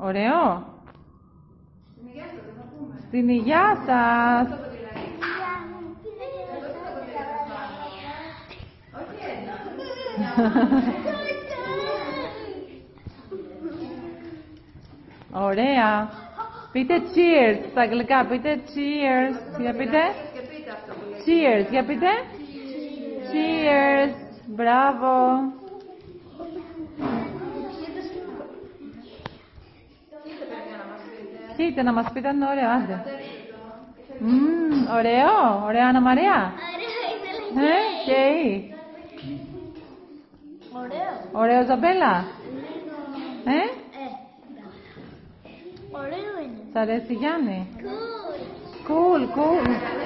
Ωραίο. Στην υγειά σας. Ωραία. Πείτε cheers στα αγγλικά. Πείτε cheers. Για πείτε. Cheers. Για πείτε. Cheers. Μπράβο. Πείτε να μας πείτε αν είναι ωραίο. Άντε. Ωραίο. Ωραία Άννα Μαρία. Και ωραίο Ζαμπέλα. Ωραίο είναι. Σ' αρέσει Γιάννη. Cool. Cool.